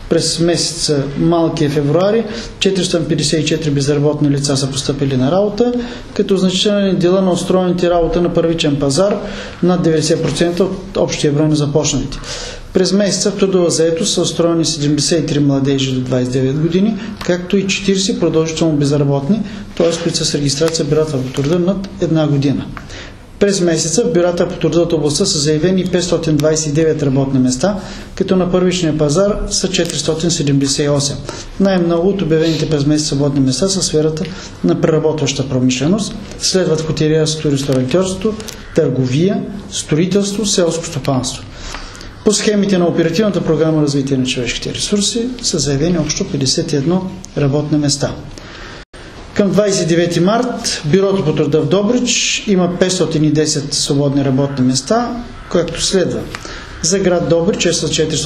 През месеца малкия февруари 454 безработни лица са постъпили на работа, като значителен дела на устроените работа на първичен пазар над 90% от общия брой на започналите. През месеца в трудова заетост са устроени 73 младежи до 29 години, както и 40 продължително безработни, т.е. които са с регистрация в бюрата по труда над една година. През месеца в бюрата по труда от областта са заявени 529 работни места, като на първичния пазар са 478. Най-много от обявените през месеца свободни места са в сферата на преработваща промишленост. Следват хотелиерството и ресторантьорството, търговия, строителство, селско стопанство. По схемите на Оперативната програма развитие на човешките ресурси са заявени общо 51 работни места. Към 29 март Бюрото по труда в Добрич има 510 свободни работни места, както следва. За град Добрич са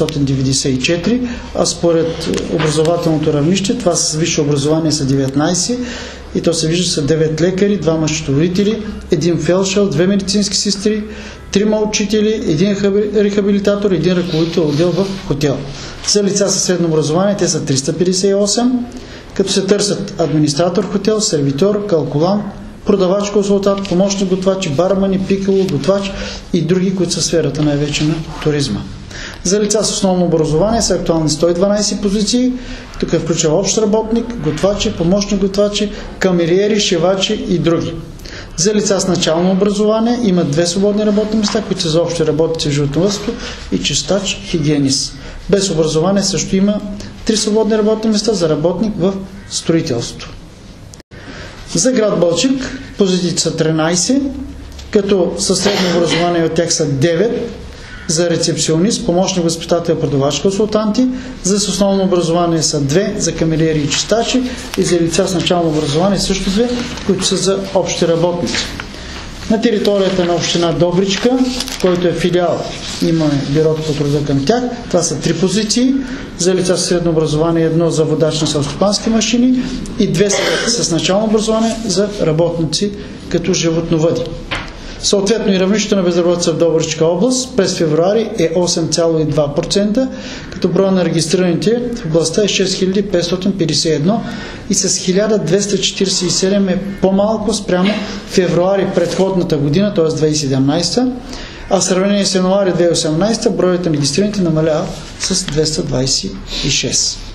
494, а според образователното равнище, това с висше образование са 19, и то се вижда са 9 лекари, 2 счетоводители, 1 фелдшер, 2 медицински сестри, 3 учители, 1 рехабилитатор, 1 ръководител отдел в хотел. За лица със средно образование те са 358, като се търсят администратор хотел, сервитор, калкулант, продавач-консултант, помощник готвачи, бармани, пикало, готвач и други, които са в сферата най-вече на туризма. За лица с основно образование са актуални 112 позиции, тук включва общ работник, готвачи, помощник готвачи, камериери, шивачи и други. За лица с начално образование има 2 свободни работни места, които са за общи работници в животновъдството и чистач, хигиенист. Без образование също има 3 свободни работни места за работник в строителството. За град Балчик позициите са 13, като със средно образование от тях са 9 за рецепционист, помощник възпитател, продавач, консултанти. За с основно образование са 2 за камериери и чистачи и за лица с начално образование също 2, които са за общи работници. На територията на община Добричка, който е филиал, имаме бюрото по труда към тях. Това са 3 позиции. За лица с средно образование 1 за водач на селскостопански машини и 2 с начално образование за работници като животновъди. Съответно и равнището на безработица в Добричка област през февруари е 8,2%, като броя на регистрираните в областта е 6551 и с 1247 е по-малко спрямо февруари предходната година, т.е. 2017, а в сравнение с януари 2018 броят на регистрираните намалява с 226.